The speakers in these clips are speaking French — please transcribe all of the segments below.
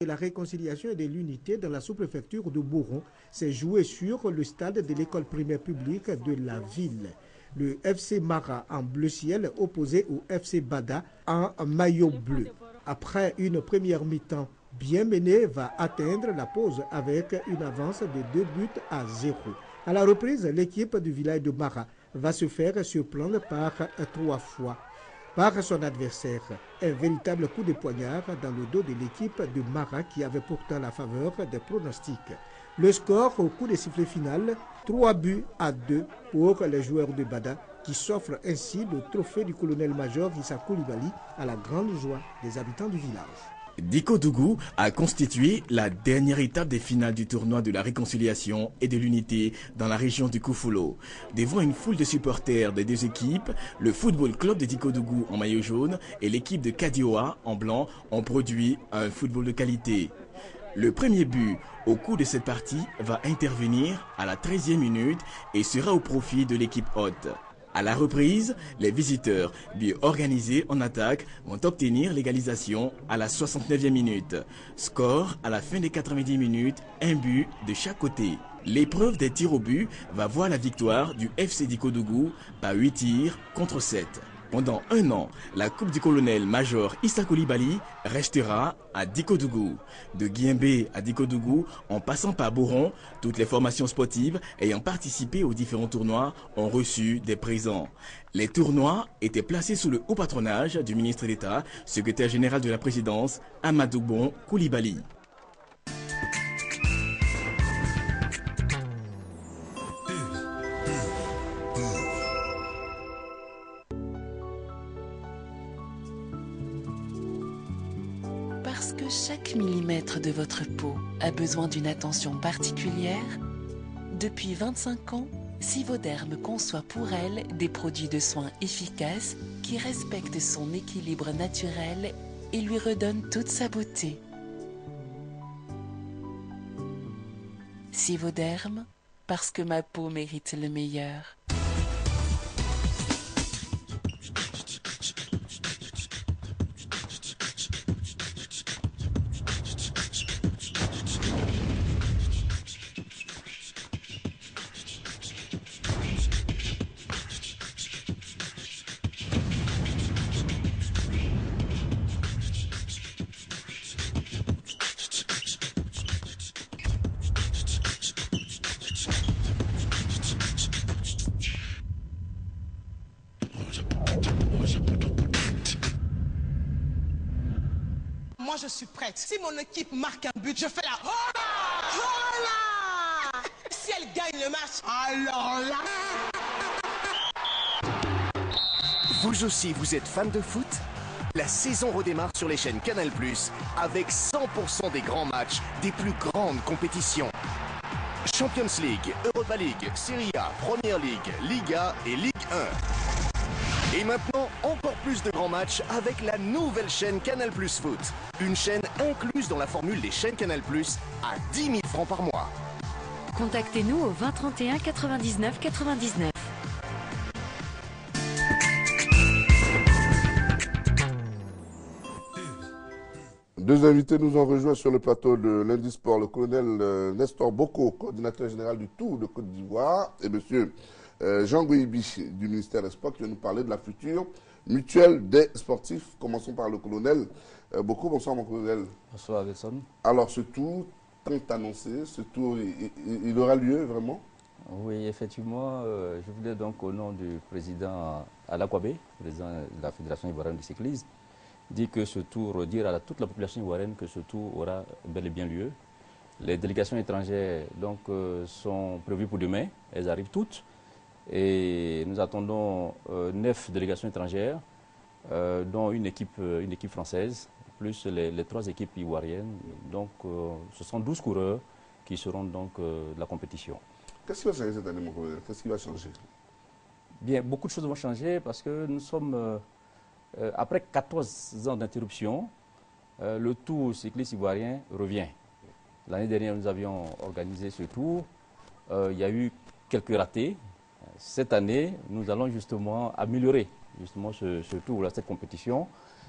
La réconciliation et de l'unité dans la sous-préfecture de Boron s'est jouée sur le stade de l'école primaire publique de la ville. Le FC Mara en bleu ciel opposé au FC Bada en maillot bleu. Après une première mi-temps bien menée, va atteindre la pause avec une avance de 2-0. À la reprise, l'équipe du village de Mara va se faire surprendre par 3 fois par son adversaire. Un véritable coup de poignard dans le dos de l'équipe de Mara qui avait pourtant la faveur des pronostics. Le score au coup de sifflet final, 3-2 pour les joueurs de Bada qui s'offrent ainsi le trophée du colonel-major Issa Koulibaly à la grande joie des habitants du village. Diko Dougou a constitué la dernière étape des finales du tournoi de la réconciliation et de l'unité dans la région du Koufoulou. Devant une foule de supporters des deux équipes, le football club de Diko Dougou en maillot jaune et l'équipe de Kadioa en blanc ont produit un football de qualité. Le premier but au cours de cette partie va intervenir à la 13e minute et sera au profit de l'équipe hôte. À la reprise, les visiteurs, bien organisés en attaque, vont obtenir l'égalisation à la 69e minute. Score à la fin des 90 minutes, un but de chaque côté. L'épreuve des tirs au but va voir la victoire du FC Diko Dougou par 8 tirs contre 7. Pendant un an, la coupe du colonel-major Issa Koulibaly restera à Diko Dougou. De Guimbé à Diko Dougou, en passant par Boron, toutes les formations sportives ayant participé aux différents tournois ont reçu des présents. Les tournois étaient placés sous le haut patronage du ministre d'État, secrétaire général de la présidence, Amadou Bon Koulibaly. Parce que chaque millimètre de votre peau a besoin d'une attention particulière, depuis 25 ans, Sivoderm conçoit pour elle des produits de soins efficaces qui respectent son équilibre naturel et lui redonnent toute sa beauté. Sivoderm, parce que ma peau mérite le meilleur. Moi, je suis prête. Si mon équipe marque un but, je fais la hola! Hola! Si elle gagne le match, alors là... Vous aussi, vous êtes fan de foot? La saison redémarre sur les chaînes Canal+, avec 100% des grands matchs des plus grandes compétitions. Champions League, Europa League, Serie A, Premier League, Liga et Ligue 1. Et maintenant, encore plus de grands matchs avec la nouvelle chaîne Canal+ Foot. Une chaîne incluse dans la formule des chaînes Canal+ à 10 000 francs par mois. Contactez-nous au 20 31 99 99. Deux invités nous ont rejoints sur le plateau de Lundi Sport, le colonel Nestor Boko, coordinateur général du Tour de Côte d'Ivoire, et monsieur Jean Gouibi du ministère des Sports qui va nous parler de la future mutuelle des sportifs. Commençons par le colonel Boko. Bonsoir mon colonel. Bonsoir Wilson. Alors ce tour, tant annoncé, ce tour, il aura lieu vraiment? Oui, effectivement, je voulais donc au nom du président Alakwabe, président de la Fédération ivoirienne du cyclisme, dire que ce tour, dire à toute la population ivoirienne que ce tour aura bel et bien lieu. Les délégations étrangères donc, sont prévues pour demain, elles arrivent toutes. Et nous attendons 9 délégations étrangères, dont une équipe française, plus les 3 équipes ivoiriennes. Donc ce sont 12 coureurs qui seront donc de la compétition. Qu'est-ce qui va changer cette année, mon colonel? Qu'est-ce qui va changer? Bien, beaucoup de choses vont changer parce que nous sommes, après 14 ans d'interruption, le tour cycliste ivoirien revient. L'année dernière, nous avions organisé ce tour. Il y a eu quelques ratés. Cette année, nous allons justement améliorer justement ce tour, cette compétition.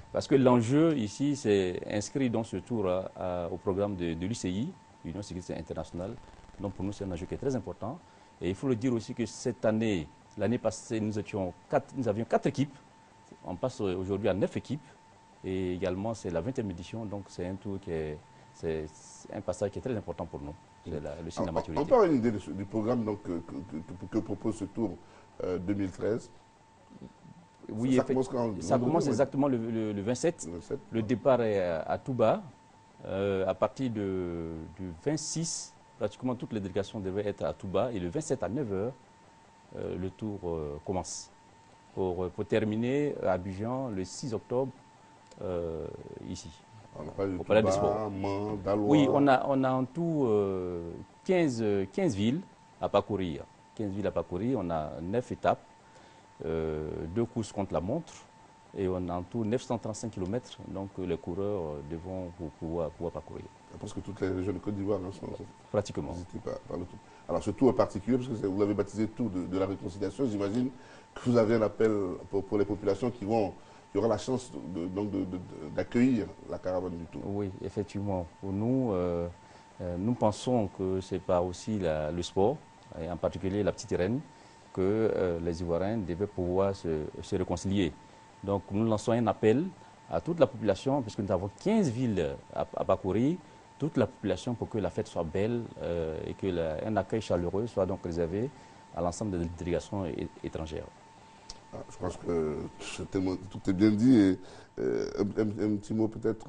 Parce que l'enjeu ici, c'est inscrit dans ce tour au programme de l'UCI, l'Union cycliste internationale. Donc pour nous, c'est un enjeu qui est très important. Et il faut le dire aussi que cette année, l'année passée, nous avions 4 équipes. On passe aujourd'hui à 9 équipes. Et également, c'est la 20e édition. Donc c'est un tour c'est un passage qui est très important pour nous. C'est le signe de la maturité. On peut avoir une idée du programme donc, que propose ce tour 2013. Oui, ça commence exactement le 27. Le départ est à Touba. À partir du 26, pratiquement toutes les délégations devraient être à Touba. Et le 27 à 9h, le tour commence. Pour terminer à Abidjan le 6 octobre, ici. Au Palais des Sports. Oui, on a en tout 15 villes à parcourir. 15 villes à parcourir, on a 9 étapes. 2 courses contre la montre et on a en tout 935 km, donc les coureurs devront pouvoir parcourir. Parce que toutes les régions de Côte d'Ivoire sont pratiquement visitées par le tour. Alors ce tour est particulier parce que vous l'avez baptisé tour de la réconciliation. J'imagine que vous avez un appel pour les populations qui auront la chance d'accueillir la caravane du tour. Oui, effectivement. Pour nous, nous pensons que c'est par aussi le sport, et en particulier la petite reine, que les Ivoiriens devaient pouvoir se réconcilier. Donc nous lançons un appel à toute la population, puisque nous avons 15 villes à parcourir, toute la population pour que la fête soit belle et qu'un accueil chaleureux soit donc réservé à l'ensemble des délégations étrangères. Je pense que tout est bien dit. Et, un petit mot peut-être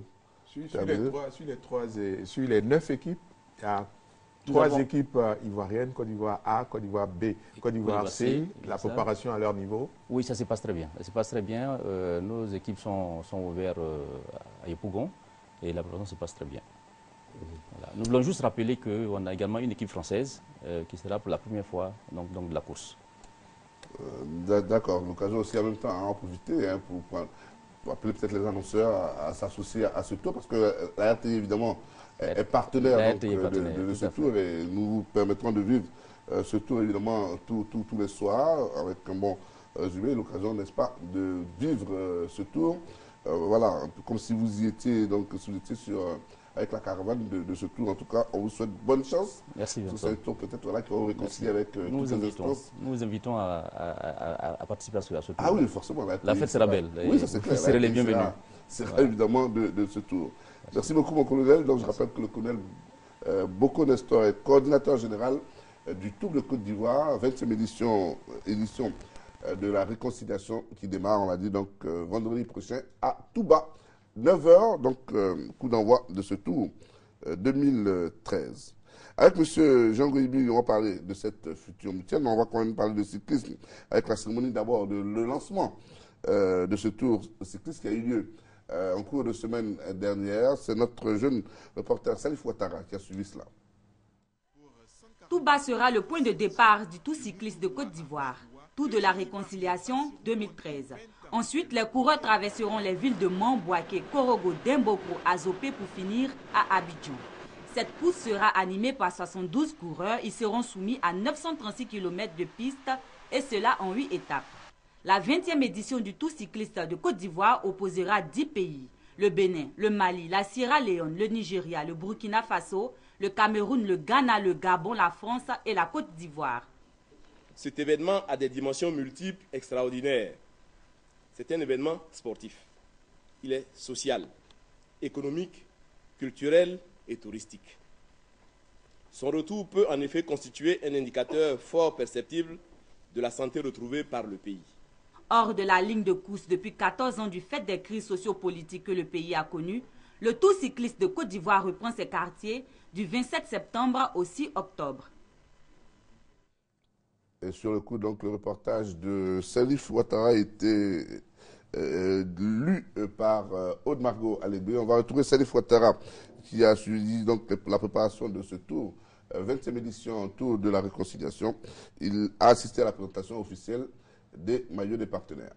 sur les 9 équipes, il y a 3 équipes ivoiriennes, Côte d'Ivoire A, Côte d'Ivoire B, Côte d'Ivoire C, la préparation à leur niveau. Oui, ça se passe très bien. Ça se passe très bien. Nos équipes sont ouvertes à Yopougon et la préparation se passe très bien. Voilà. Nous voulons juste rappeler qu'on a également une équipe française qui sera pour la première fois donc de la course. D'accord, l'occasion aussi en même temps à en profiter pour appeler peut-être les annonceurs à s'associer à ce tour parce que la RTI évidemment est partenaire de ce tour et nous vous permettrons de vivre ce tour évidemment tous les soirs avec un bon résumé, l'occasion n'est-ce pas de vivre ce tour, voilà, comme si vous y étiez, donc si vous étiez avec la caravane de ce tour. En tout cas, on vous souhaite bonne chance. Merci bien. C'est un tour peut-être qui va vous réconcilier avec toutes les instances. Nous vous invitons à participer à ce tour. Ah oui, forcément. La fête sera belle. Oui, ça c'est clair. Vous serez les bienvenus. C'est évidemment de ce tour. Merci beaucoup, mon colonel. Donc, je rappelle que le colonel Boko Nestor est coordinateur général du Tour de Côte d'Ivoire, 20e édition de la réconciliation qui démarre, on l'a dit, donc vendredi prochain à Touba. 9h, donc coup d'envoi de ce tour 2013. Avec M. Jean Goibi, on va parler de cette future mutuelle, mais on va quand même parler de cyclisme avec la cérémonie d'abord de le lancement de ce tour cycliste qui a eu lieu en cours de semaine dernière. C'est notre jeune reporter Salif Ouattara qui a suivi cela. Touba sera le point de départ du Tour cycliste de Côte d'Ivoire, Tour de la réconciliation 2013. Ensuite, les coureurs traverseront les villes de Mont-Boaké, Korogo, Demboko, Azopé pour finir à Abidjan. Cette course sera animée par 72 coureurs. Ils seront soumis à 936 km de piste et cela en 8 étapes. La 20e édition du Tour cycliste de Côte d'Ivoire opposera 10 pays. Le Bénin, le Mali, la Sierra Leone, le Nigeria, le Burkina Faso, le Cameroun, le Ghana, le Gabon, la France et la Côte d'Ivoire. Cet événement a des dimensions multiples extraordinaires. C'est un événement sportif. Il est social, économique, culturel et touristique. Son retour peut en effet constituer un indicateur fort perceptible de la santé retrouvée par le pays. Hors de la ligne de course depuis 14 ans du fait des crises sociopolitiques que le pays a connues, le Tour cycliste de Côte d'Ivoire reprend ses quartiers du 27 septembre au 6 octobre. Et sur le coup, donc, le reportage de Salif Ouattara a été lu par Aude Margot Alébé. On va retrouver Salif Ouattara qui a suivi donc la préparation de ce tour, 20e édition Tour de la réconciliation. Il a assisté à la présentation officielle des maillots des partenaires.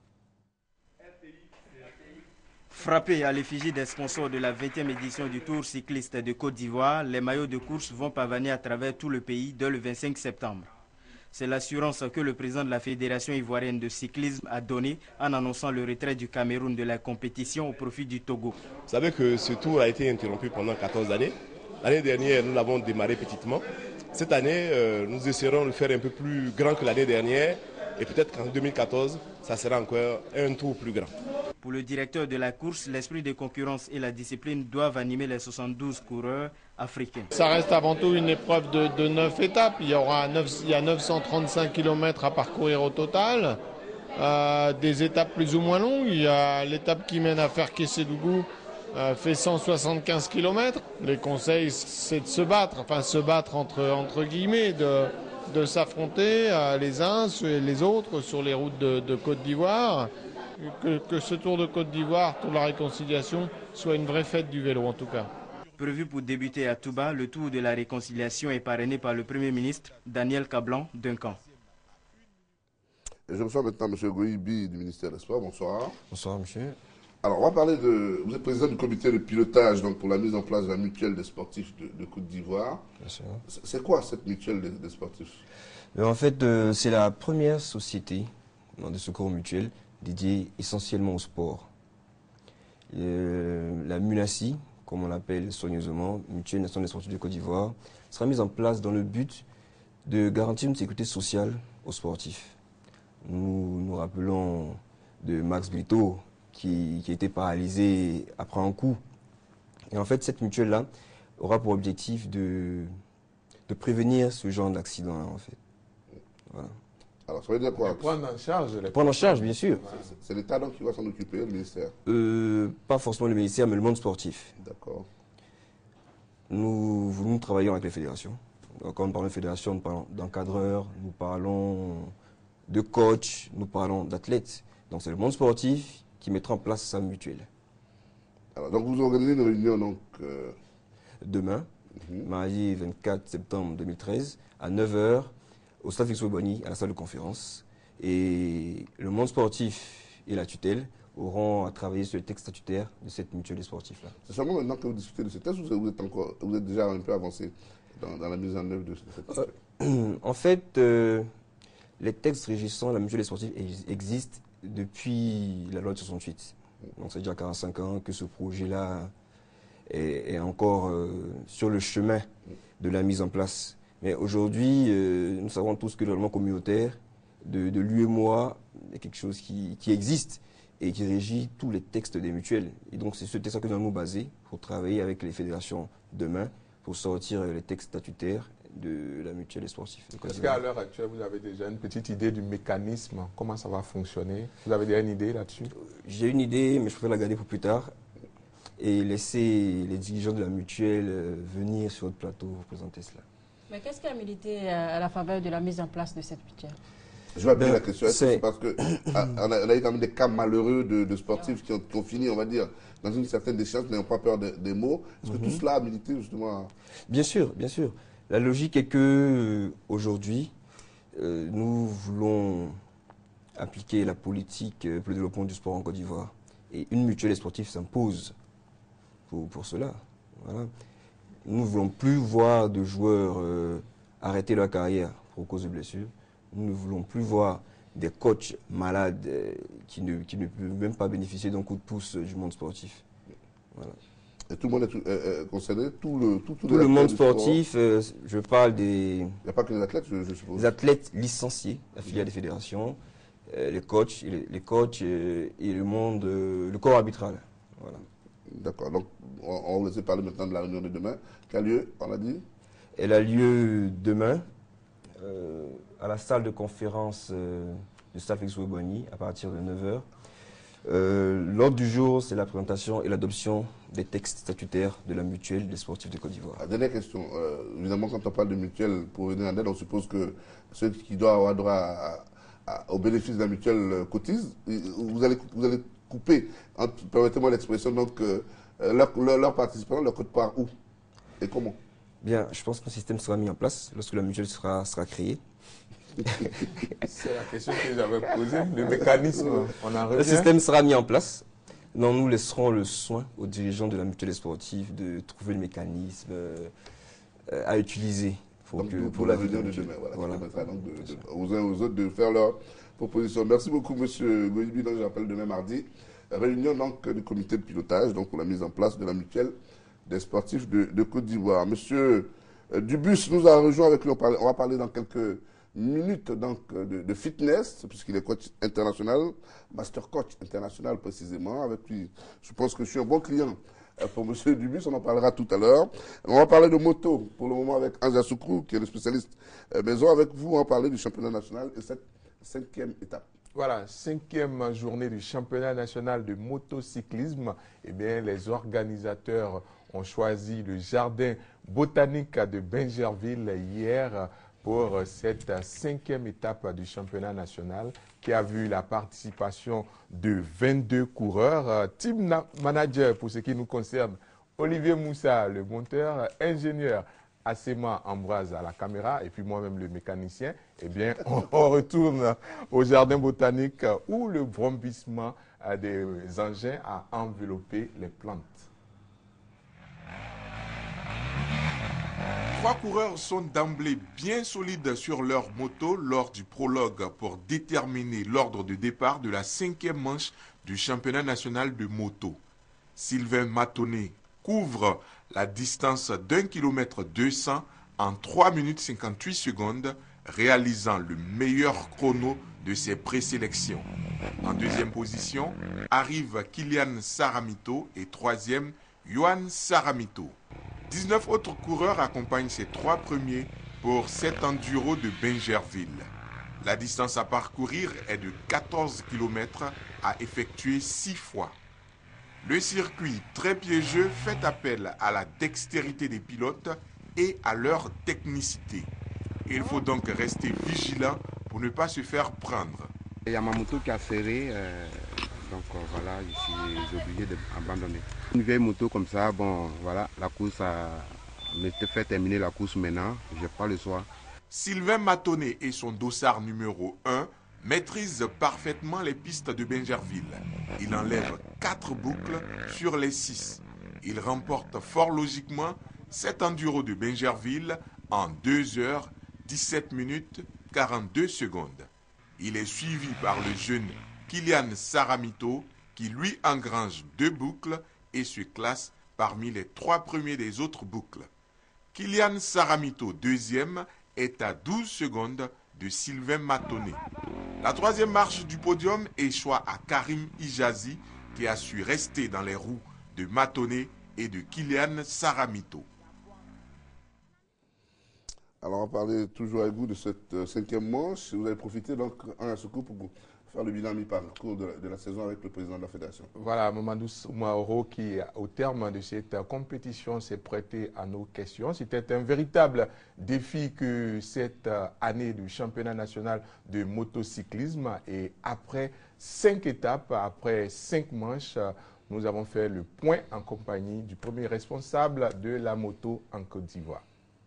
Frappés à l'effigie des sponsors de la 20e édition du Tour cycliste de Côte d'Ivoire, les maillots de course vont parvenir à travers tout le pays dès le 25 septembre. C'est l'assurance que le président de la Fédération ivoirienne de cyclisme a donnée en annonçant le retrait du Cameroun de la compétition au profit du Togo. Vous savez que ce tour a été interrompu pendant 14 années. L'année dernière, nous l'avons démarré petitement. Cette année, nous essaierons de le faire un peu plus grand que l'année dernière. Et peut-être qu'en 2014, ça sera encore un tour plus grand. Pour le directeur de la course, l'esprit de concurrence et la discipline doivent animer les 72 coureurs africains. Ça reste avant tout une épreuve de 9 étapes. Il y a 935 km à parcourir au total. Des étapes plus ou moins longues. Il y a l'étape qui mène à Ferkessédougou, fait 175 km. Les conseils, c'est de se battre, entre guillemets, de s'affronter les uns et les autres sur les routes de Côte d'Ivoire. Que ce Tour de Côte d'Ivoire, Tour de la Réconciliation, soit une vraie fête du vélo en tout cas. Prévu pour débuter à Touba, le Tour de la Réconciliation est parrainé par le Premier ministre Daniel Kablan-Duncan. Je reçois maintenant M. Goïbi du ministère des Sports. Bonsoir. Bonsoir, monsieur. Alors, on va parler de... Vous êtes président du comité de pilotage donc, pour la mise en place de la mutuelle des sportifs de Côte d'Ivoire. Bien sûr. C'est quoi cette mutuelle des sportifs? En fait, c'est la première société de secours mutuel dédiée essentiellement au sport. La MUNASI, comme on l'appelle soigneusement, Mutuelle Nationale des Sportifs de Côte d'Ivoire, sera mise en place dans le but de garantir une sécurité sociale aux sportifs. Nous nous rappelons de Max Brito, qui a été paralysé après un coup. Et en fait, cette mutuelle-là aura pour objectif de prévenir ce genre d'accident-là, en fait. Voilà. Alors, ça veut dire quoi? Prendre en charge. Prendre en charge, bien sûr. C'est l'État donc qui va s'en occuper, le ministère? Pas forcément le ministère, mais le monde sportif. D'accord. Nous travaillons avec les fédérations. Donc, quand nous parlons de fédération, nous parlons d'encadreurs, nous parlons de coachs, nous parlons d'athlètes. Donc, c'est le monde sportif qui mettra en place sa mutuelle. Alors, donc, vous organisez une réunion donc, demain, mardi 24 septembre 2013, à 9h, au stade Félix-Houphouët-Boigny, à la salle de conférence. Et le monde sportif et la tutelle auront à travailler sur le texte statutaire de cette mutuelle des sportifs-là. C'est seulement maintenant que vous discutez de ce texte ou vous êtes déjà un peu avancé dans la mise en œuvre de cette mutuelle? En fait, les textes régissant la mutuelle des sportifs existent depuis la loi de 68. Donc c'est déjà 45 ans que ce projet-là est encore sur le chemin de la mise en place. Mais aujourd'hui, nous savons tous que le règlement communautaire de l'UEMOA est quelque chose qui existe et qui régit tous les textes des mutuelles. Et donc c'est ce texte que nous allons nous baser pour travailler avec les fédérations demain pour sortir les textes statutaires de la mutuelle des sportifs. Est-ce qu'à l'heure actuelle, vous avez déjà une petite idée du mécanisme, comment ça va fonctionner? Vous avez déjà une idée là-dessus? J'ai une idée, mais je préfère la garder pour plus tard et laisser les dirigeants de la mutuelle venir sur notre plateau vous présenter cela. Mais qu'est-ce qui a milité à la faveur de la mise en place de cette mutuelle? Je vais appeler la question. C'est parce qu'on a eu quand même des cas malheureux de sportifs qui ont fini, on va dire, dans une certaine déchéance, n'ayant pas peur des mots. Est-ce que tout cela a milité justement? Bien sûr, bien sûr. La logique est que aujourd'hui, nous voulons appliquer la politique pour le développement du sport en Côte d'Ivoire. Et une mutuelle des sportifs s'impose pour cela. Voilà. Nous ne voulons plus voir de joueurs arrêter leur carrière pour cause de blessures. Nous ne voulons plus voir des coachs malades qui ne peuvent même pas bénéficier d'un coup de pouce du monde sportif. Voilà. Et tout le monde est concerné, tout le monde sportif, je parle des... Il n'y a pas que les athlètes, je suppose. Les athlètes licenciés, affiliés à des fédérations, les coachs et le corps arbitral. Voilà. D'accord, donc on va laisser parler maintenant de la réunion de demain. Qui a lieu, on l'a dit? Elle a lieu demain à la salle de conférence du stade Félix-Houphouët-Boigny à partir de 9h. L'ordre du jour, c'est la présentation et l'adoption des textes statutaires de la mutuelle des sportifs de Côte d'Ivoire. Dernière question. Évidemment, quand on parle de mutuelle pour venir en aide, on suppose que ceux qui doivent avoir droit au bénéfice de la mutuelle cotisent. Vous allez couper, permettez-moi l'expression, donc leurs participants, leur code part où et comment? Bien, je pense qu'un système sera mis en place lorsque la mutuelle sera créée. C'est la question que j'avais posée, le mécanisme, on en revient. Le système sera mis en place. Non, nous laisserons le soin aux dirigeants de la mutuelle sportive de trouver le mécanisme à utiliser pour la réunion de demain. Voilà. Ça permettra donc aux uns aux autres de faire leur proposition. Merci beaucoup, M. Goïbi. Donc, j'appelle demain mardi. Réunion donc, du comité de pilotage donc, pour la mise en place de la mutuelle des sportifs de Côte d'Ivoire. Monsieur Dubus nous a rejoint avec lui. On va parler dans quelques minutes donc, de fitness, puisqu'il est coach international, master coach international précisément. Avec lui, je pense que je suis un bon client pour M. Dubus, on en parlera tout à l'heure. On va parler de moto pour le moment avec Anja Soukrou, qui est le spécialiste maison. Avec vous, on va parler du championnat national et cette 5e étape. Voilà, 5e journée du championnat national de motocyclisme. Eh bien, les organisateurs ont choisi le jardin botanique de Bingerville hier pour cette 5e étape du championnat national qui a vu la participation de 22 coureurs. Team manager pour ce qui nous concerne, Olivier Moussa, le monteur, ingénieur Assema Ambroise à la caméra et puis moi-même le mécanicien. Eh bien, on retourne au jardin botanique où le vrombissement des engins a enveloppé les plantes. 3 coureurs sont d'emblée bien solides sur leur moto lors du prologue pour déterminer l'ordre de départ de la 5e manche du championnat national de moto. Sylvain Matonnet couvre la distance d'1 km 200 en 3 minutes 58 secondes, réalisant le meilleur chrono de ses présélections. En 2e position arrive Kylian Saramito et 3e Yohan Saramito. 19 autres coureurs accompagnent ces 3 premiers pour cet enduro de Bingerville. La distance à parcourir est de 14 km à effectuer 6 fois. Le circuit très piégeux fait appel à la dextérité des pilotes et à leur technicité. Il faut donc rester vigilant pour ne pas se faire prendre. Il y a ma moto qui a serré, donc voilà, je suis obligé d'abandonner. Une vieille moto comme ça, bon voilà, la course me fait terminer la course maintenant, je n'ai pas le choix. Sylvain Matonnet et son dossard numéro 1 maîtrisent parfaitement les pistes de Bingerville. Il enlève 4 boucles sur les 6. Il remporte fort logiquement cet enduro de Bingerville en 2 heures, 17 minutes, 42 secondes. Il est suivi par le jeune Kylian Saramito qui lui engrange 2 boucles et se classe parmi les 3 premiers des autres boucles. Kylian Saramito, 2e, est à 12 secondes de Sylvain Matonnet. La 3e marche du podium échoit à Karim Ijazi qui a su rester dans les roues de Matonnet et de Kylian Saramito. Alors on va parler toujours avec vous de cette 5e manche. Vous avez profité donc en secours pour faire le bilan mi-parcours de la saison avec le président de la fédération. Voilà, Mamadou Soumaoro qui, au terme de cette compétition, s'est prêté à nos questions. C'était un véritable défi que cette année du championnat national de motocyclisme. Et après 5 étapes, après 5 manches, nous avons fait le point en compagnie du premier responsable de la moto en Côte d'Ivoire.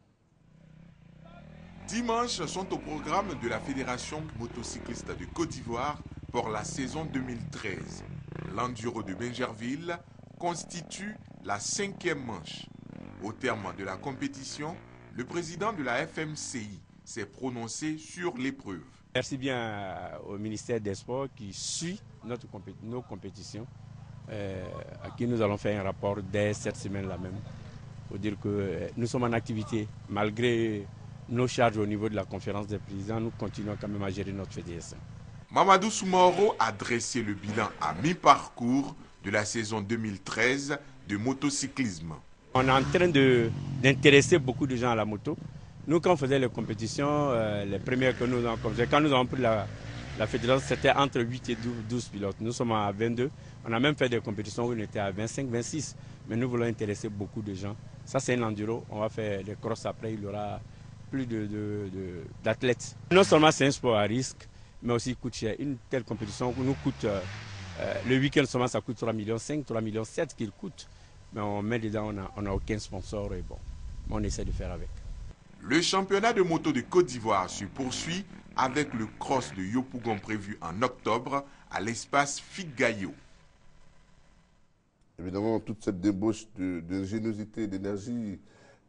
10 manches sont au programme de la Fédération motocycliste de Côte d'Ivoire pour la saison 2013. L'enduro de Bingerville constitue la 5e manche. Au terme de la compétition, le président de la FMCI s'est prononcé sur l'épreuve. Merci bien au ministère des Sports qui suit nos compétitions, à qui nous allons faire un rapport dès cette semaine-là même, pour dire que nous sommes en activité malgré nos charges au niveau de la conférence des présidents, nous continuons quand même à gérer notre fédération. Mamadou Soumaoro a dressé le bilan à mi-parcours de la saison 2013 de motocyclisme. On est en train d'intéresser beaucoup de gens à la moto. Nous, quand on faisait les compétitions, les premières que nous avons fait, quand nous avons pris la fédération, c'était entre 8 et 12 pilotes. Nous sommes à 22. On a même fait des compétitions où on était à 25, 26. Mais nous voulons intéresser beaucoup de gens. Ça, c'est un enduro. On va faire des crosses après. Il y aura plus d'athlètes. Non seulement c'est un sport à risque, mais aussi il coûte cher. Une telle compétition nous coûte, le week-end seulement ça coûte 3,5 millions, 3,7 millions qu'il coûte. Mais on met dedans, on n'a aucun sponsor et bon, on essaie de faire avec. Le championnat de moto de Côte d'Ivoire se poursuit avec le cross de Yopougon prévu en octobre à l'espace Figayo. Évidemment, toute cette débauche d'ingéniosité, d'énergie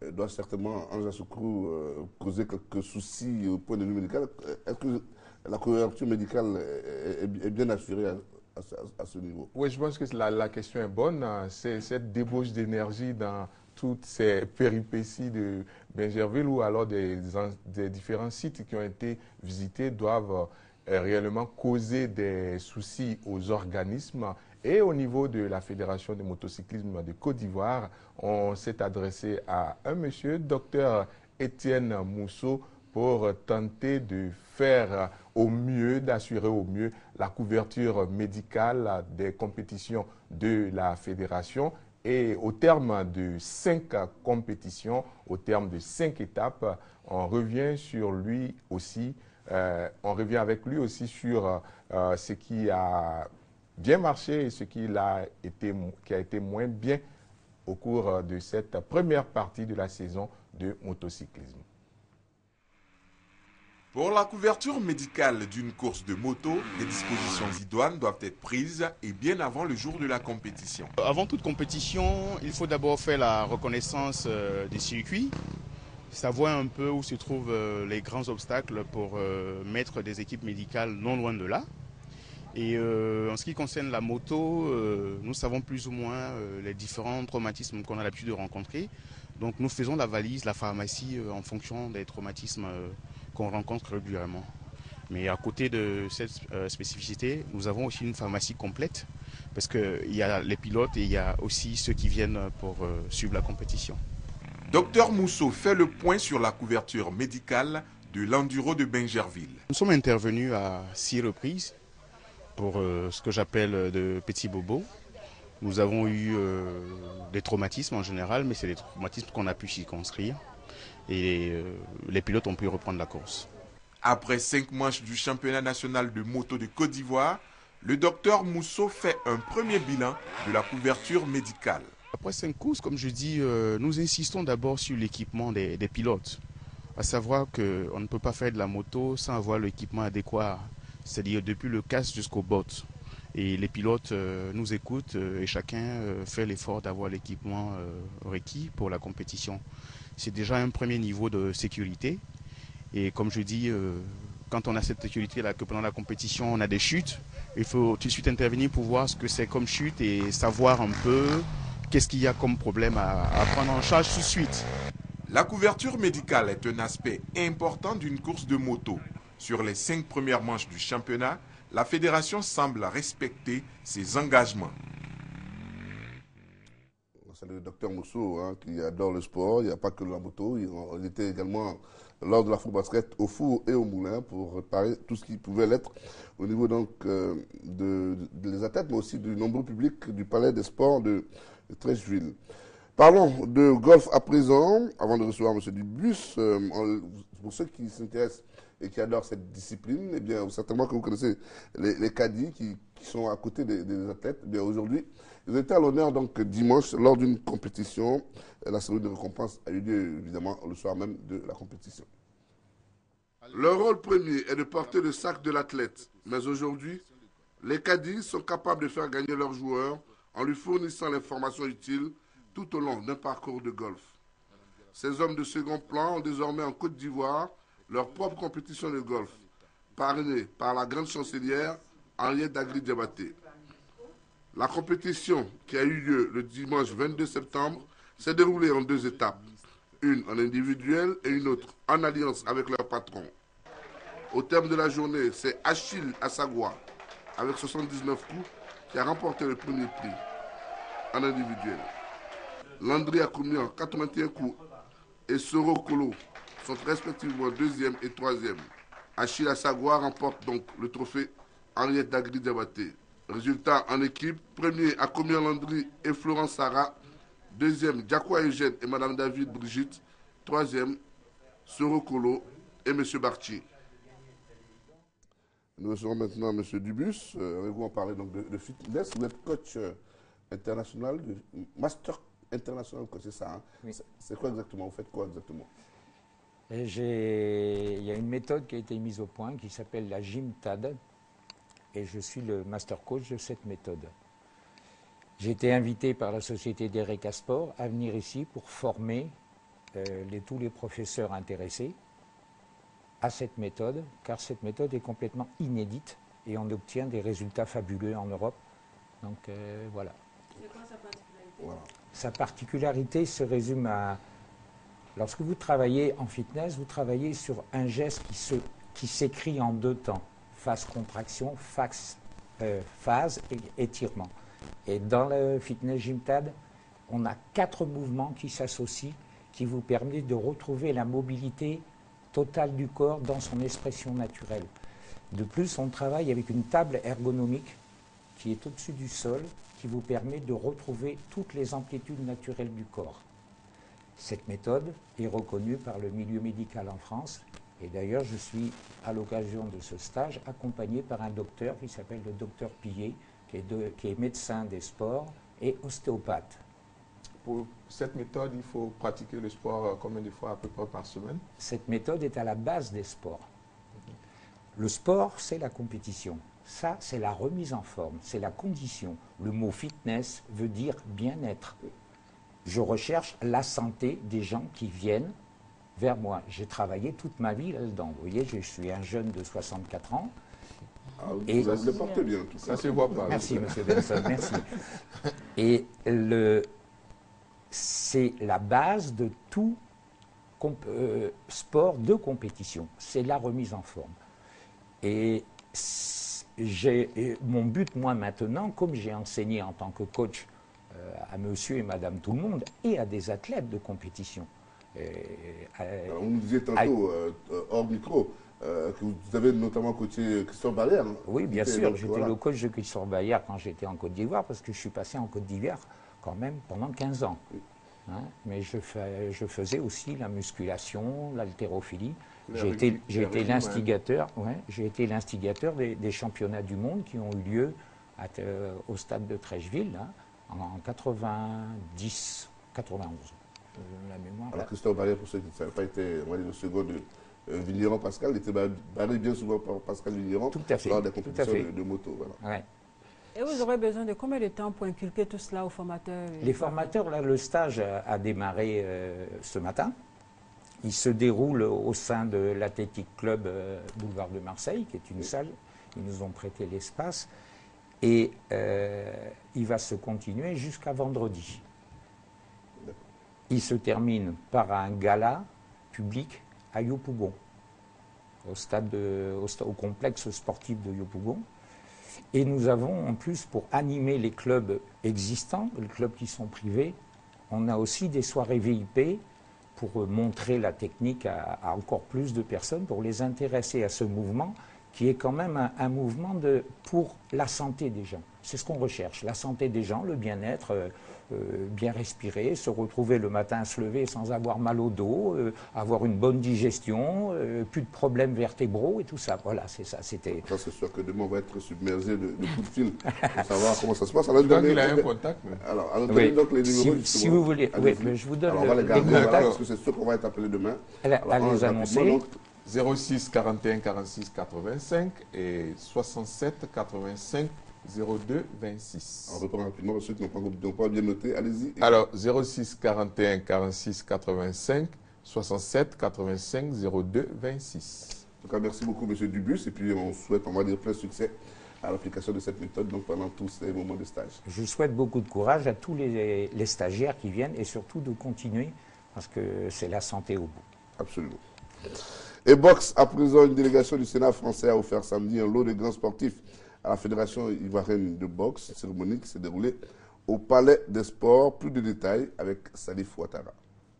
doit certainement, Anja Soukrou, causer quelques soucis au point de vue médical. Est-ce que la couverture médicale est bien assurée à ce niveau? Oui, je pense que la question est bonne. C'est cette débauche d'énergie dans toutes ces péripéties de Bingerville ou alors des différents sites qui ont été visités doivent réellement causer des soucis aux organismes. Et au niveau de la Fédération de motocyclisme de Côte d'Ivoire, on s'est adressé à un monsieur, docteur Étienne Mousseau, pour tenter de faire au mieux, d'assurer au mieux la couverture médicale des compétitions de la Fédération. Et au terme de 5 compétitions, au terme de 5 étapes, on revient sur lui aussi, on revient avec lui aussi sur ce qui a bien marché et ce qui a été moins bien au cours de cette première partie de la saison de motocyclisme. Pour la couverture médicale d'une course de moto, les dispositions idoines doivent être prises et bien avant le jour de la compétition. Avant toute compétition, il faut d'abord faire la reconnaissance des circuits, savoir un peu où se trouvent les grands obstacles pour mettre des équipes médicales non loin de là. Et en ce qui concerne la moto, nous savons plus ou moins les différents traumatismes qu'on a l'habitude de rencontrer. Donc nous faisons la valise, la pharmacie en fonction des traumatismes qu'on rencontre régulièrement. Mais à côté de cette spécificité, nous avons aussi une pharmacie complète parce qu'il y a les pilotes et il y a aussi ceux qui viennent pour suivre la compétition. Docteur Mousseau fait le point sur la couverture médicale de l'enduro de Bingerville. Nous sommes intervenus à 6 reprises pour ce que j'appelle de petits bobos. Nous avons eu des traumatismes en général, mais c'est des traumatismes qu'on a pu circonscrire. Et les pilotes ont pu reprendre la course. Après 5 manches du championnat national de moto de Côte d'Ivoire, le docteur Mousseau fait un premier bilan de la couverture médicale. Après 5 courses, comme je dis, nous insistons d'abord sur l'équipement des pilotes. À savoir qu'on ne peut pas faire de la moto sans avoir l'équipement adéquat, c'est-à-dire depuis le casque jusqu'aux bottes. Et les pilotes nous écoutent et chacun fait l'effort d'avoir l'équipement requis pour la compétition. C'est déjà un premier niveau de sécurité. Et comme je dis, quand on a cette sécurité-là, que pendant la compétition, on a des chutes, il faut tout de suite intervenir pour voir ce que c'est comme chute et savoir un peu qu'est-ce qu'il y a comme problème à prendre en charge tout de suite. La couverture médicale est un aspect important d'une course de moto. Sur les 5 premières manches du championnat, la fédération semble respecter ses engagements. C'est le docteur Mousseau qui adore le sport. Il n'y a pas que la moto. Il était également lors de la foot basket au four et au moulin pour réparer tout ce qui pouvait l'être au niveau donc des athlètes, mais aussi du nombreux public du palais des sports de Trècheville. Parlons de golf à présent, avant de recevoir M. Dubus. Pour ceux qui s'intéressent et qui adorent cette discipline, eh bien, certainement que vous connaissez les caddies qui sont à côté des athlètes. Eh bien, aujourd'hui, ils étaient à l'honneur donc dimanche lors d'une compétition. La cérémonie de récompense a eu lieu évidemment le soir même de la compétition. Leur rôle premier est de porter le sac de l'athlète. Mais aujourd'hui, les caddies sont capables de faire gagner leurs joueurs en lui fournissant l'information utile tout au long d'un parcours de golf. Ces hommes de second plan ont désormais en Côte d'Ivoire leur propre compétition de golf, parrainée par la grande chancelière Henriette Dagri-Diabaté. La compétition qui a eu lieu le dimanche 22 septembre s'est déroulée en 2 étapes, une en individuel et une autre en alliance avec leur patron. Au terme de la journée, c'est Achille Assagua, avec 79 coups, qui a remporté le premier prix en individuel. Landry Akoumian, 81 coups, et Soro Kolo sont respectivement 2e et 3e. Achille Assagua remporte donc le trophée Henriette Dagri-Diabaté. Résultat en équipe, premier Akoumian Landry et Florence Sarah, 2e Diakwa Eugène et Madame David Brigitte, 3e Soro Kolo et M. Barchi. Nous recevons maintenant M. Dubus. Avez-vous en parler donc de fitness? Vous êtes coach international, master international, c'est ça, hein? Oui. C'est quoi exactement? Vous faites quoi exactement? Il y a une méthode qui a été mise au point qui s'appelle la GymTAD et je suis le master coach de cette méthode. J'ai été invité par la société d'Ereka Sport à venir ici pour former tous les professeurs intéressés à cette méthode, car cette méthode est complètement inédite et on obtient des résultats fabuleux en Europe. Donc voilà. C'est quoi sa particularité? Sa particularité se résume à... Lorsque vous travaillez en fitness, vous travaillez sur un geste qui s'écrit en 2 temps. Phase contraction, phase et étirement. Et dans le fitness GymTad, on a 4 mouvements qui s'associent, qui vous permettent de retrouver la mobilité totale du corps dans son expression naturelle. De plus, on travaille avec une table ergonomique qui est au-dessus du sol, qui vous permet de retrouver toutes les amplitudes naturelles du corps. Cette méthode est reconnue par le milieu médical en France. Et d'ailleurs, je suis, à l'occasion de ce stage, accompagné par un docteur qui s'appelle le docteur Pillet, qui est médecin des sports et ostéopathe. Pour cette méthode, il faut pratiquer le sport combien de fois à peu près par semaine? Cette méthode est à la base des sports. Le sport, c'est la compétition. Ça, c'est la remise en forme, c'est la condition. Le mot fitness veut dire bien-être. Je recherche la santé des gens qui viennent vers moi. J'ai travaillé toute ma vie là-dedans. Vous voyez, je suis un jeune de 64 ans. Et vous le portez bien, tout ça. Ça se voit pas. Merci, monsieur Benson, merci. Et c'est la base de tout sport de compétition. C'est la remise en forme. Et mon but, moi, maintenant, comme j'ai enseigné en tant que coach à monsieur et madame tout le monde et à des athlètes de compétition. Alors, vous nous disiez tantôt, hors micro, que vous avez notamment coaché Christophe Barrière. Hein, oui, bien sûr, j'étais le coach de Christophe Barrière quand j'étais en Côte d'Ivoire, parce que je suis passé en Côte d'Ivoire quand même pendant 15 ans. Hein, mais je faisais aussi la musculation, l'haltérophilie. J'ai été l'instigateur des championnats du monde qui ont eu lieu au stade de Trècheville hein, en 90, 91. La mémoire, alors Christophe Barrière, pour ceux qui ne savaient pas, était le second de Vigneron Pascal. Il était barré bien souvent par Pascal Vigneron lors des compétitions de moto. Voilà. Ouais. Et vous aurez besoin de combien de temps pour inculquer tout cela aux formateurs? Les formateurs, là, le stage a démarré ce matin. Il se déroule au sein de l'Athletic Club Boulevard de Marseille, qui est une salle. Ils nous ont prêté l'espace. Et il va se continuer jusqu'à vendredi. Il se termine par un gala public à Yopougon, au complexe sportif de Yopougon. Et nous avons en plus, pour animer les clubs existants, les clubs qui sont privés, on a aussi des soirées VIP pour montrer la technique à encore plus de personnes, pour les intéresser à ce mouvement qui est quand même un mouvement pour la santé des gens. C'est ce qu'on recherche, la santé des gens, le bien-être, bien respirer, se retrouver le matin, se lever sans avoir mal au dos, avoir une bonne digestion, plus de problèmes vertébraux et tout ça. Voilà, c'est ça. C'était. C'est sûr que demain on va être submergé de coups de fil pour savoir comment ça se passe. Alors, il a un contact. Alors, oui. Donc les numéros. Si vous voulez, oui, mais je vous donne alors, on va les garder parce que c'est sûr qu'on va être appelé demain. À les annoncer. 06 41 46 85 et 67 85 02 26. On reprend rapidement ceux qui n'ont pas bien noté. Allez-y. Alors 06 41 46 85 67 85 02 26. En tout cas, merci beaucoup, M. Dubus. Et puis on va dire plein succès à l'application de cette méthode donc pendant tous ces moments de stage. Je souhaite beaucoup de courage à tous les stagiaires qui viennent et surtout de continuer parce que c'est la santé au bout. Absolument. Et boxe, à présent, une délégation du Sénat français a offert samedi un lot de grands sportifs à la Fédération ivoirienne de boxe, cérémonie qui s'est déroulée au Palais des Sports. Plus de détails avec Salif Ouattara.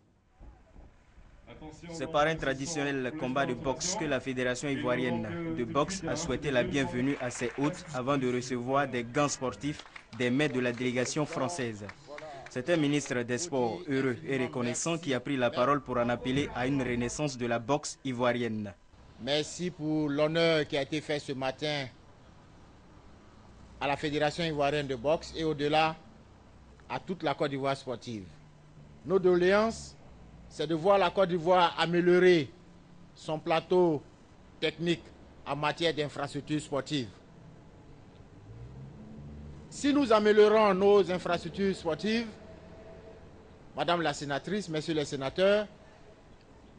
C'est par un traditionnel combat de boxe que la Fédération ivoirienne de boxe a souhaité la bienvenue à ses hôtes avant de recevoir des gants sportifs des mains de la délégation française. C'est un ministre des Sports heureux et reconnaissant qui a pris la parole pour en appeler à une renaissance de la boxe ivoirienne. Merci pour l'honneur qui a été fait ce matin à la Fédération ivoirienne de boxe et au-delà à toute la Côte d'Ivoire sportive. Nos doléances, c'est de voir la Côte d'Ivoire améliorer son plateau technique en matière d'infrastructures sportives. Si nous améliorons nos infrastructures sportives, Madame la sénatrice, Messieurs les sénateurs,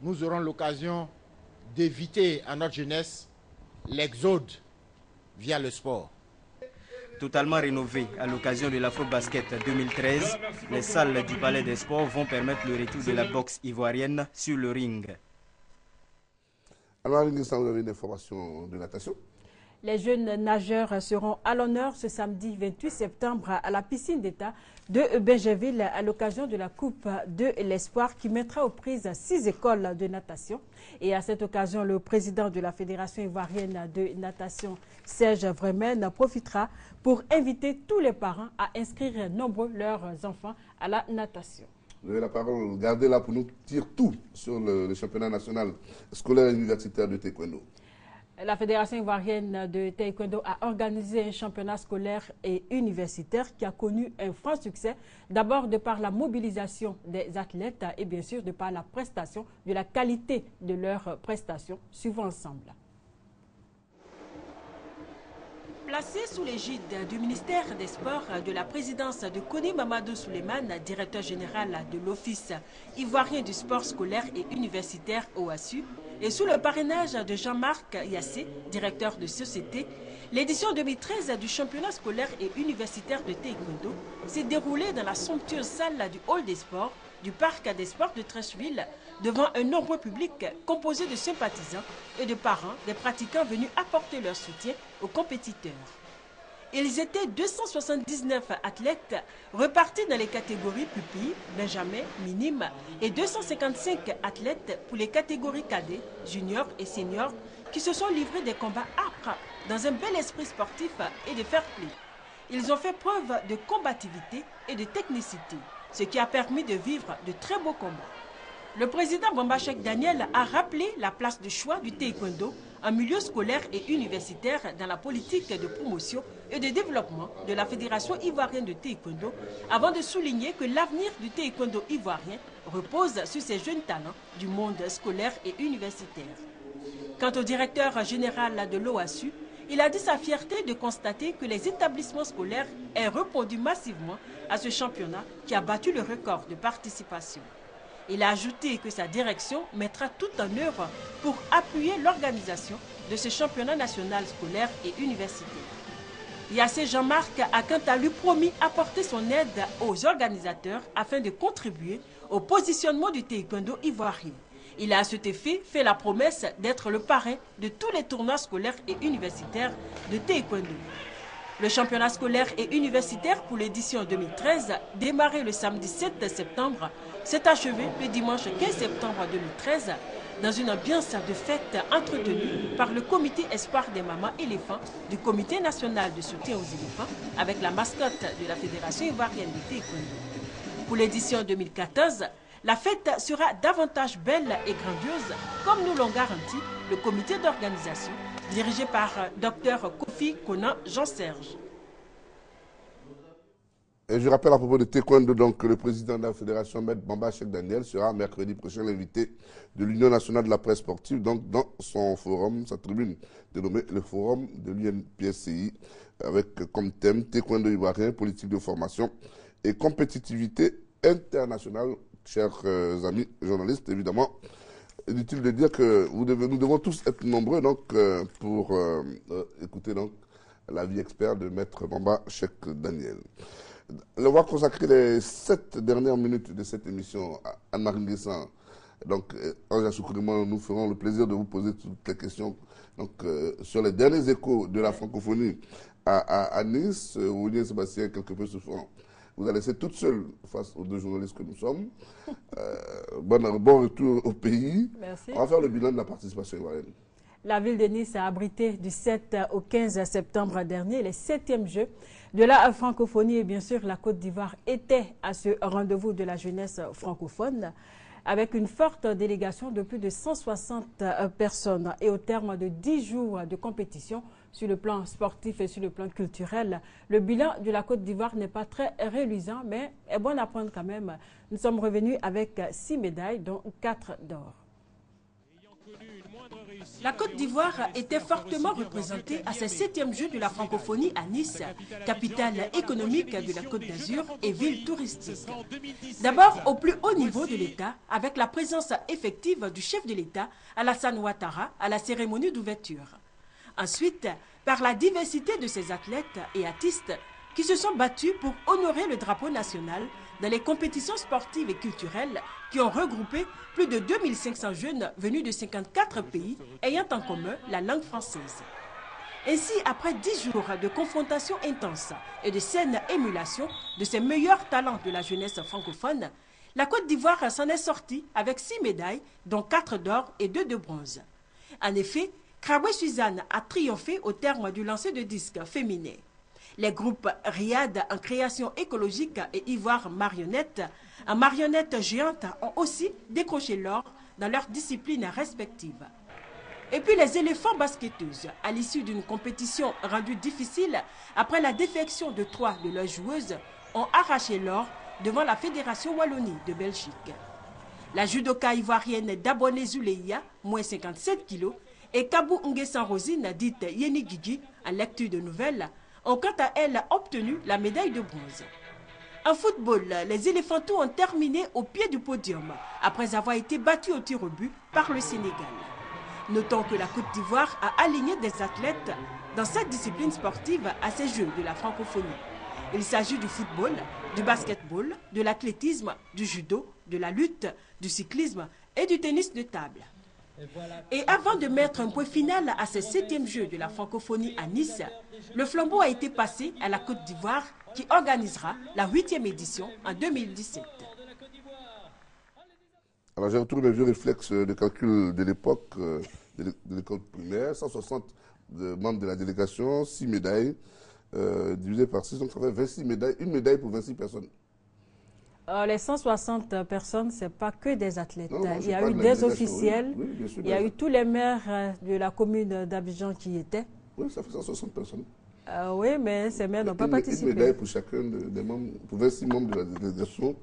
nous aurons l'occasion d'éviter à notre jeunesse l'exode via le sport. Totalement rénovées à l'occasion de l'Afro-Basket 2013, les salles du Palais des Sports vont permettre le retour de la boxe ivoirienne sur le ring. Alors, vous avez une information de natation? Les jeunes nageurs seront à l'honneur ce samedi 28 septembre à la piscine d'État de Benjerville à l'occasion de la Coupe de l'Espoir qui mettra aux prises 6 écoles de natation. Et à cette occasion, le président de la Fédération ivoirienne de natation, Serge Vremen, profitera pour inviter tous les parents à inscrire nombreux leurs enfants à la natation. Vous avez la parole, gardez-la pour nous dire tout sur le championnat national scolaire et universitaire de taekwondo. La Fédération ivoirienne de taekwondo a organisé un championnat scolaire et universitaire qui a connu un franc succès, d'abord de par la mobilisation des athlètes et bien sûr de par la prestation, de la qualité de leurs prestations. Suivons ensemble. Placé sous l'égide du ministère des Sports de la présidence de Koni Mamadou Souleymane, directeur général de l'Office ivoirien du sport scolaire et universitaire OASU, et sous le parrainage de Jean-Marc Yassé, directeur de société, l'édition 2013 du championnat scolaire et universitaire de taekwondo s'est déroulée dans la somptueuse salle du Hall des Sports du Parc des Sports de Trècheville, devant un nombreux public composé de sympathisants et de parents des pratiquants venus apporter leur soutien aux compétiteurs. Ils étaient 279 athlètes repartis dans les catégories pupilles, benjamin, minime et 255 athlètes pour les catégories cadets, juniors et seniors qui se sont livrés des combats âpres dans un bel esprit sportif et de fair play. Ils ont fait preuve de combativité et de technicité, ce qui a permis de vivre de très beaux combats. Le président Bamba Cheikh Daniel a rappelé la place de choix du taekwondo en milieu scolaire et universitaire dans la politique de promotion et de développement de la Fédération ivoirienne de taekwondo, avant de souligner que l'avenir du taekwondo ivoirien repose sur ces jeunes talents du monde scolaire et universitaire. Quant au directeur général de l'OASU, il a dit sa fierté de constater que les établissements scolaires aient répondu massivement à ce championnat qui a battu le record de participation. Il a ajouté que sa direction mettra tout en œuvre pour appuyer l'organisation de ce championnat national scolaire et universitaire. Yassé Jean-Marc a quant à lui promis apporter son aide aux organisateurs afin de contribuer au positionnement du taekwondo ivoirien. Il a à cet effet fait la promesse d'être le parrain de tous les tournois scolaires et universitaires de taekwondo. Le championnat scolaire et universitaire pour l'édition 2013, démarré le samedi 7 septembre, s'est achevé le dimanche 15 septembre 2013 dans une ambiance de fête entretenue par le comité Espoir des mamans éléphants du comité national de soutien aux éléphants avec la mascotte de la Fédération ivoirienne de taekwondo. Pour l'édition 2014, la fête sera davantage belle et grandiose, comme nous l'ont garanti le comité d'organisation dirigé par Dr Kofi Konan Jean-Serge. Et je rappelle à propos de taekwondo, donc, que le président de la fédération, Maître Bamba Cheikh Daniel, sera mercredi prochain l'invité de l'Union nationale de la presse sportive, donc dans son forum, sa tribune dénommée le forum de l'UNPSCI, avec comme thème taekwondo ivoirien, politique de formation et compétitivité internationale. Chers amis journalistes, évidemment, inutile de dire que nous devons tous être nombreux donc, pour écouter donc, l'avis expert de Maître Bamba Cheikh Daniel. On va consacrer les 7 dernières minutes de cette émission à Anne-Marie Nguessan. Donc, Anja Soukourimon, nous ferons le plaisir de vous poser toutes les questions donc, sur les derniers échos de la francophonie à Nice, où William Sébastien est quelque peu souffrant. Vous allez laisser toute seule face aux deux journalistes que nous sommes. Bon retour au pays. Merci. On va faire le bilan de la participation ivoirienne. La ville de Nice a abrité du 7 au 15 septembre dernier les 7e Jeux de la francophonie. Et bien sûr, la Côte d'Ivoire était à ce rendez-vous de la jeunesse francophone avec une forte délégation de plus de 160 personnes. Et au terme de 10 jours de compétition, sur le plan sportif et sur le plan culturel, le bilan de la Côte d'Ivoire n'est pas très reluisant, mais est bon à prendre quand même. Nous sommes revenus avec 6 médailles, dont 4 d'or. La Côte d'Ivoire était fortement représentée à ses 7e Jeux de la francophonie à Nice, capitale économique de la Côte d'Azur et ville touristique. D'abord au plus haut niveau de l'État, avec la présence effective du chef de l'État, Alassane Ouattara, à la cérémonie d'ouverture. Ensuite, par la diversité de ses athlètes et artistes qui se sont battus pour honorer le drapeau national dans les compétitions sportives et culturelles qui ont regroupé plus de 2500 jeunes venus de 54 pays ayant en commun la langue française. Ainsi, après 10 jours de confrontation intense et de saine émulation de ses meilleurs talents de la jeunesse francophone, la Côte d'Ivoire s'en est sortie avec 6 médailles, dont 4 d'or et 2 de bronze. En effet, Krabwe Suzanne a triomphé au terme du lancer de disque féminin. Les groupes Riad en création écologique et Ivoire Marionnette en marionnettes géantes ont aussi décroché l'or dans leurs disciplines respectives. Et puis les éléphants basketteuses, à l'issue d'une compétition rendue difficile après la défection de 3 de leurs joueuses, ont arraché l'or devant la Fédération Wallonie de Belgique. La judoka ivoirienne Dabone Zuleia, moins 57 kg, et Kabou Nguessan Rosine, dite Yeni Gigi, en lecture de nouvelles, ont quant à elles obtenu la médaille de bronze. En football, les éléphantous ont terminé au pied du podium après avoir été battus au tir au but par le Sénégal. Notons que la Côte d'Ivoire a aligné des athlètes dans cette discipline sportive à ces Jeux de la francophonie. Il s'agit du football, du basketball, de l'athlétisme, du judo, de la lutte, du cyclisme et du tennis de table. Et avant de mettre un point final à ces 7e Jeux de la francophonie à Nice, le flambeau a été passé à la Côte d'Ivoire qui organisera la 8e édition en 2017. Alors j'ai retrouvé mes vieux réflexes de calcul de l'époque de l'école primaire, 160 membres de la délégation, 6 médailles, divisé par 6, donc ça fait 26 médailles, une médaille pour 26 personnes. Les 160 personnes, ce n'est pas que des athlètes. Non, il y a eu des officiels, oui, bien sûr, il y a eu tous les maires de la commune d'Abidjan qui y étaient. Oui, ça fait 160 personnes. Oui, mais ces maires n'ont pas participé. Une médaille pour chacun des membres, pour 26 membres de la délégation.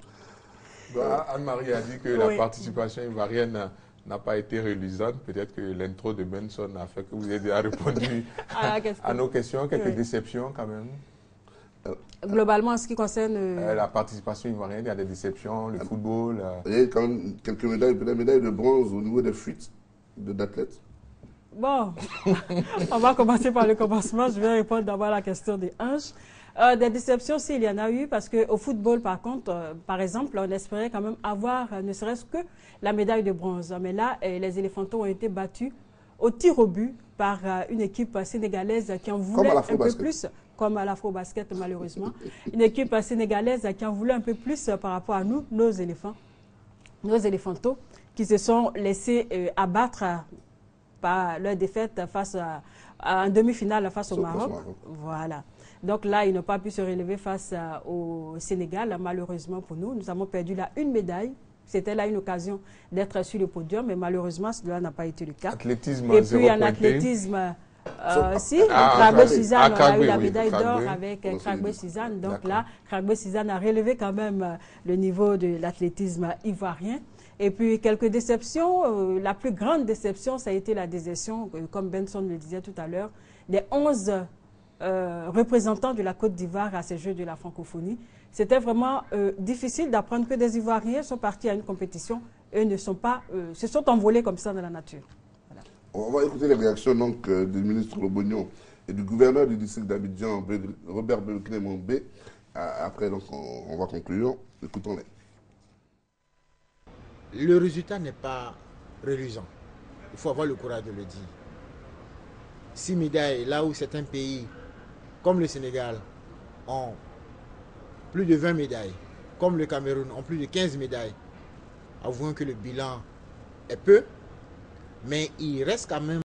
Anne-Marie a dit que la participation ivoirienne n'a pas été reluisante. Peut-être que l'intro de Benson a fait que vous avez déjà répondu à nos questions. Quelques déceptions quand même. Globalement, en ce qui concerne... la participation ivoirienne, il y a des déceptions, le football... Il y a quand même quelques médailles, peut-être médailles de bronze au niveau des fuites d'athlètes. Bon, on va commencer par le commencement. Je vais répondre d'abord à la question des hanches. Des déceptions, s'il y en a eu, parce qu'au football, par contre, par exemple, on espérait quand même avoir ne serait-ce que la médaille de bronze. Mais là, les éléphantaux ont été battus au tir au but par une équipe sénégalaise qui en voulait un peu plus, comme à l'afro-basket malheureusement. Une équipe sénégalaise qui en voulait un peu plus par rapport à nous, nos éléphantaux, qui se sont laissés abattre par leur défaite face en demi-finale face au Maroc. Voilà. Donc là, ils n'ont pas pu se relever face au Sénégal, malheureusement pour nous. Nous avons perdu là une médaille. C'était là une occasion d'être sur le podium, mais malheureusement, cela n'a pas été le cas. Athlétisme, et puis en athlétisme, Krabwe Suzanne a eu la médaille d'or avec Krabwe Suzanne. Donc là, Krabwe Suzanne a relevé quand même le niveau de l'athlétisme ivoirien. Et puis quelques déceptions. La plus grande déception, ça a été la désertion, comme Benson le disait tout à l'heure, des 11 représentants de la Côte d'Ivoire à ces Jeux de la francophonie. C'était vraiment difficile d'apprendre que des Ivoiriens sont partis à une compétition et ne sont pas, se sont envolés comme ça dans la nature. Voilà. On va écouter les réactions donc, du ministre Lobognon et du gouverneur du district d'Abidjan, Robert Clément B. Après, donc, on va conclure. Écoutons-les. Le résultat n'est pas reluisant. Il faut avoir le courage de le dire. 6 médailles, là où certains pays, comme le Sénégal, ont plus de 20 médailles, comme le Cameroun, ont plus de 15 médailles. Avouons que le bilan est peu, mais il reste quand même